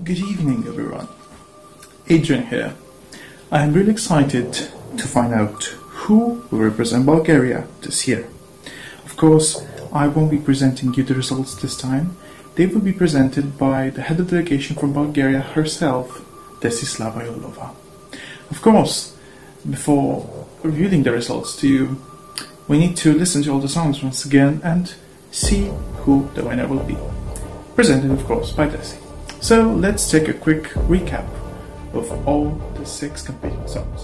good evening everyone. Adrian here. I am really excited to find out who will represent Bulgaria this year. Of course, I won't be presenting you the results this time. They will be presented by the head of delegation from Bulgaria herself, Desi. Of course, before revealing the results to you, we need to listen to all the songs once again and see who the winner will be. Presented, of course, by Desi. So let's take a quick recap of all the 6 competing songs.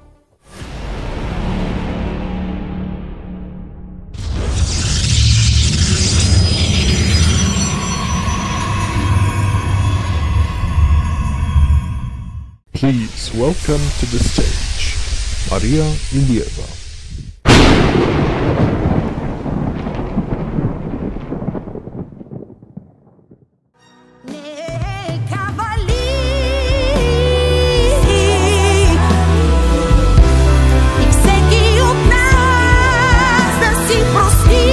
Please welcome to the stage, Ilieva. Neka, Vali и всеки от нас да си прости,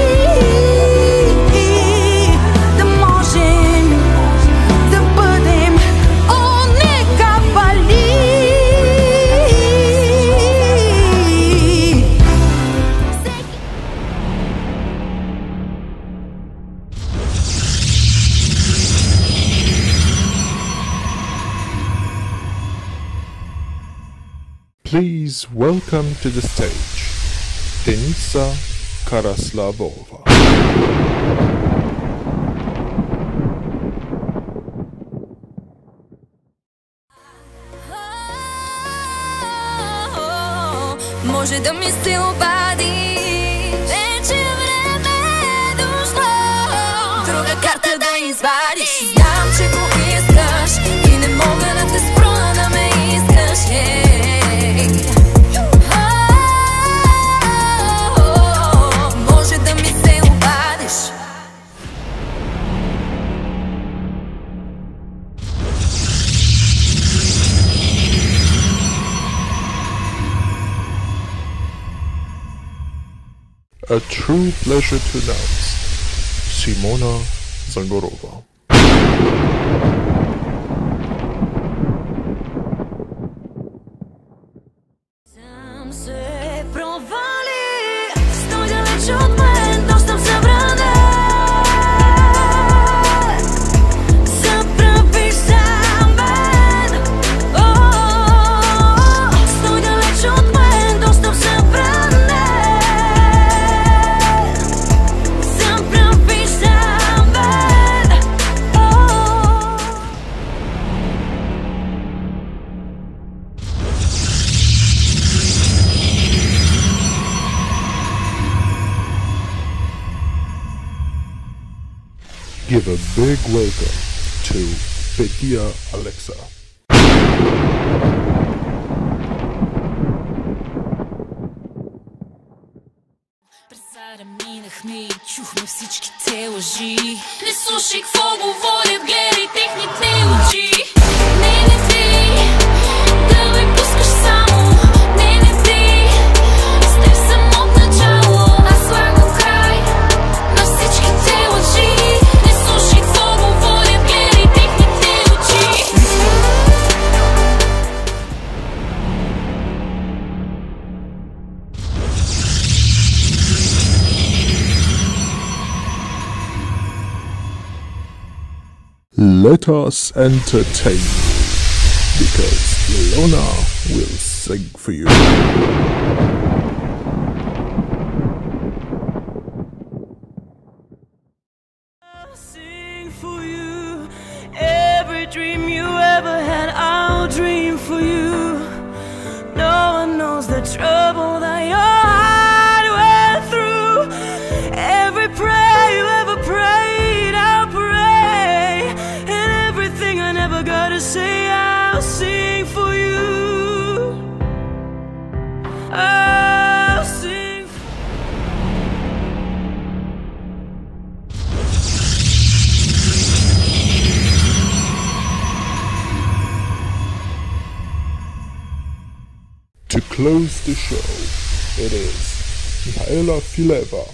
да можем да бъдем. О, нека Вали. Please welcome to the stage, Denitsa Karaslavova. Може да ми се обадиш, вече време е дошло, друга карта да извадиш. Знам, че го искаш и не мога да те спра да ме искаш. Може да ми се обадиш. A true pleasure to announce, Simona Zagorova. Сам се провали, стой далеч от мен, достъп забранен. Забрави за мен. Стой далеч от мен, достъп забранен. Забрави за мен. Give a big welcome to Petya Alexa. През сада минахме и чухме всичките лъжи. Не слушай какво говорят, гледай техните очи. Не ти, да ме пускаш само. Не ти, с теб съм от начало. Аз слагам край на всичките лъжи. Не слушай какво говорят, гледай техните очи. Let us entertain you, because Ilona will sing for you. I'll sing for you. Every dream you ever had, I'll dream for you. No one knows the trouble that your heart went through. Every prayer you ever prayed, I'll pray. And everything I never got to say, I'll sing for you. I'll sing for To close the show, it is Mihaela Fileva.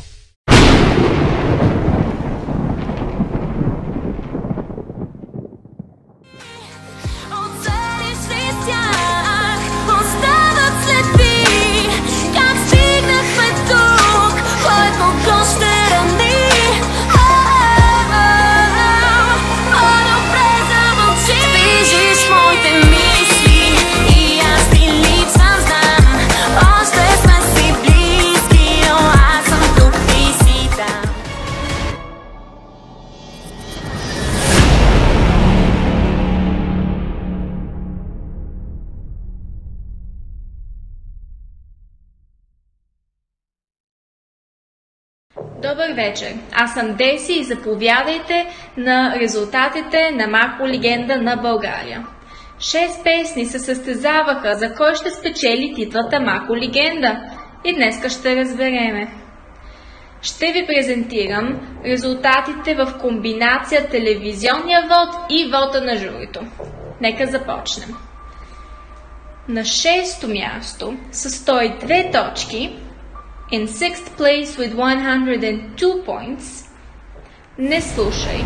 Добър вечер, аз съм Деси и заповядайте на резултатите на Мако Легенда на България. 6 песни се състезаваха за кой ще спечели титлата Мако Легенда и днеска ще разбереме. Ще ви презентирам резултатите в комбинация телевизионния вод и вода на журито. Нека започнем. На 6-то място с 102 точки, in 6th place with 102 points, Не слушай.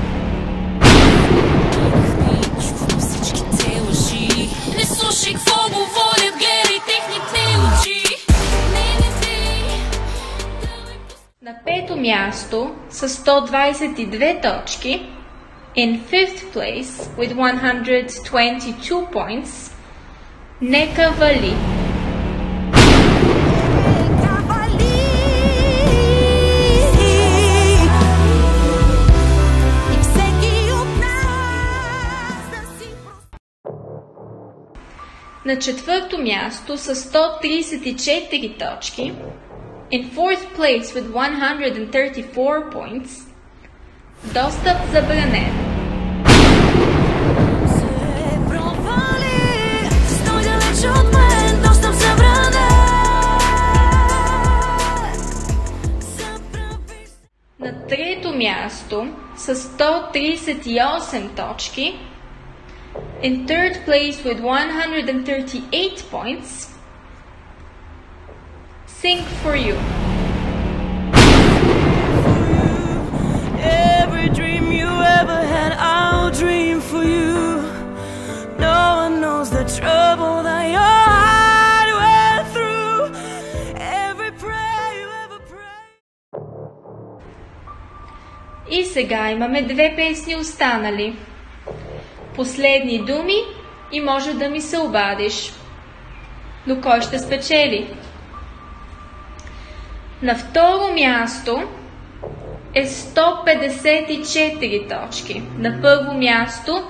Не слушай какво говорят, гледай техните очи. На 5-то място с 122 точки, in 5th place with 122 points, Neka, Vali. На 4-то място с 134 точки, in 4th place with 134 points, Dostup, Zabranen. На 3-то място с 138 точки, in 3rd place with 138 points, Sing for You. Every dream you ever had, I'll dream for you. No one knows the trouble that your heart went through. Every prayer you ever prayed. И сега имаме 2 песни останали. Последни думи и може да ми се обадиш. Но кой ще спечели? На 2-ро място е 154 точки. На 1-во място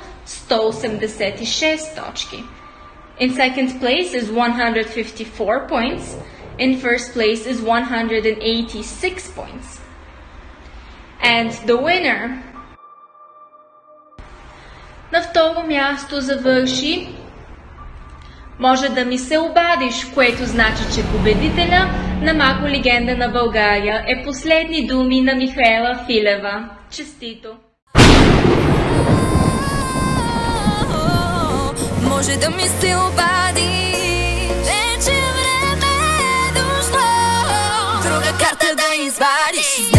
186 точки. In 2nd place is 154 points. In 1st place is 186 points. And the winner на 2-ро място завърши Може да ми се обадиш, което значи, че победителя на Мако Легенда на България е Последни думи на Михаела Филева. Честито! Може да ми се обадиш, вече време е дошло, друга карта да извадиш.